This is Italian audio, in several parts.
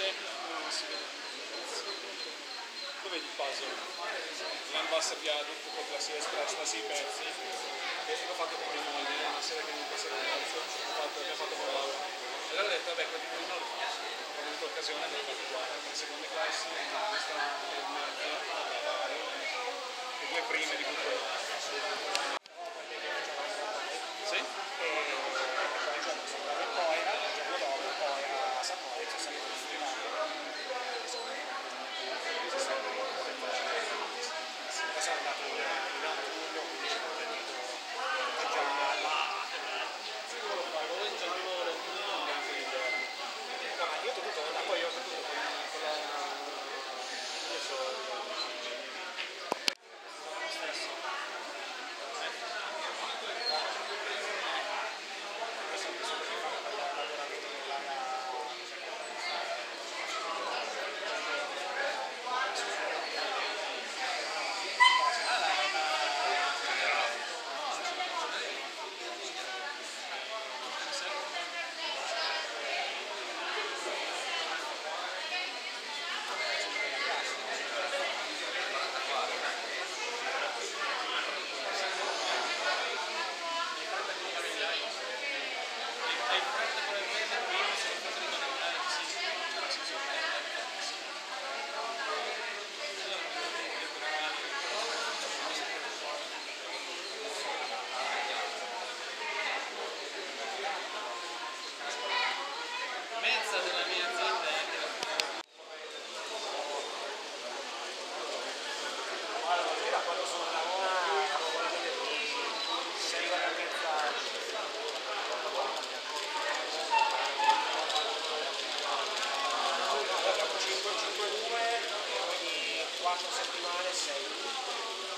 non si vede. Dove vedi il puzzle? L'Anvassa Viaduct con la Sea Express, la Sea Pezzi, che l'ho fatto con mia moglie, una sera che non passava il pezzo, abbiamo fatto con Laura. E allora ho detto, vabbè, quelli di non lo faccio. Ho avuto occasione di farlo qua, per le seconde classi, questa è le due prime di cui quello. Sì? E poi giorno sono andato a Coira, il giorno dopo poi a San Moritz sono salito in Finlandia. Poi sono andato in autunno, quindi sono venuto già no, ma io ho tutto, poi io ho tutto con la Mezza della mia azienda è anche la allora, quando sono da si arriva a organizzare. No, abbiamo 5-5-2, ogni 4 settimane 6.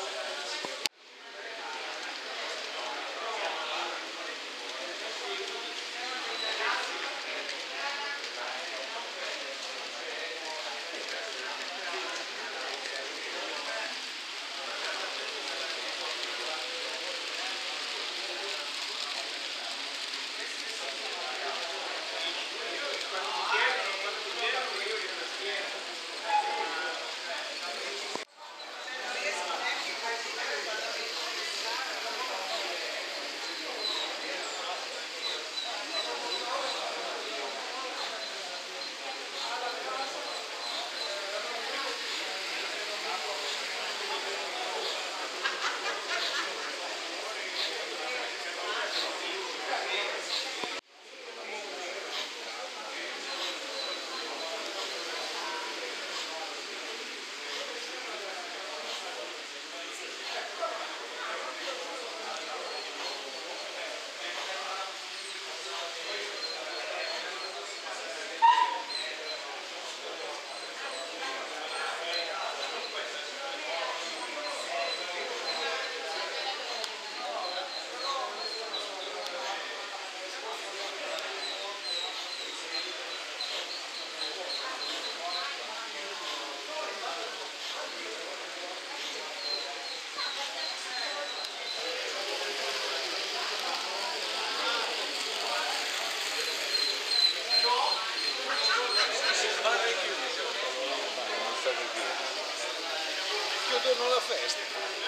Io torno alla festa.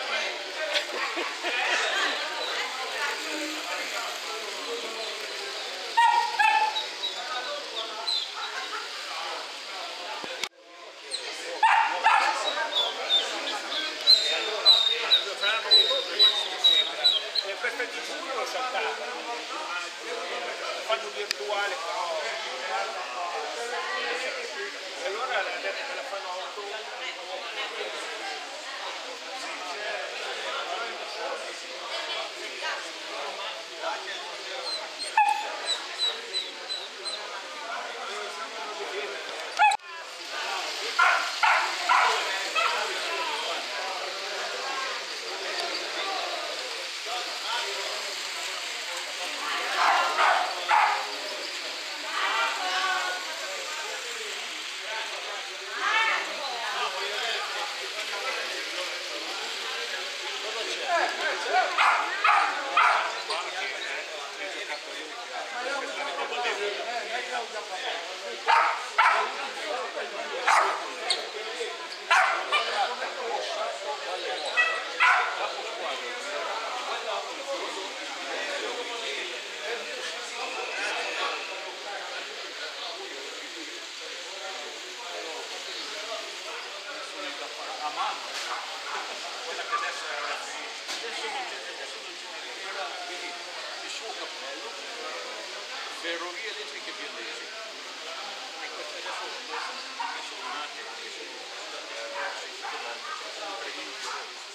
Le feste di giugno l'ho saltata, fanno virtuale però. E allora la detto che la fanno a ottobre. quella che adesso era finita. Adesso non c'è era, vedi, il suo cappello, ferrovie elettriche biellesi. E queste adesso sono nate, che sono state sentite da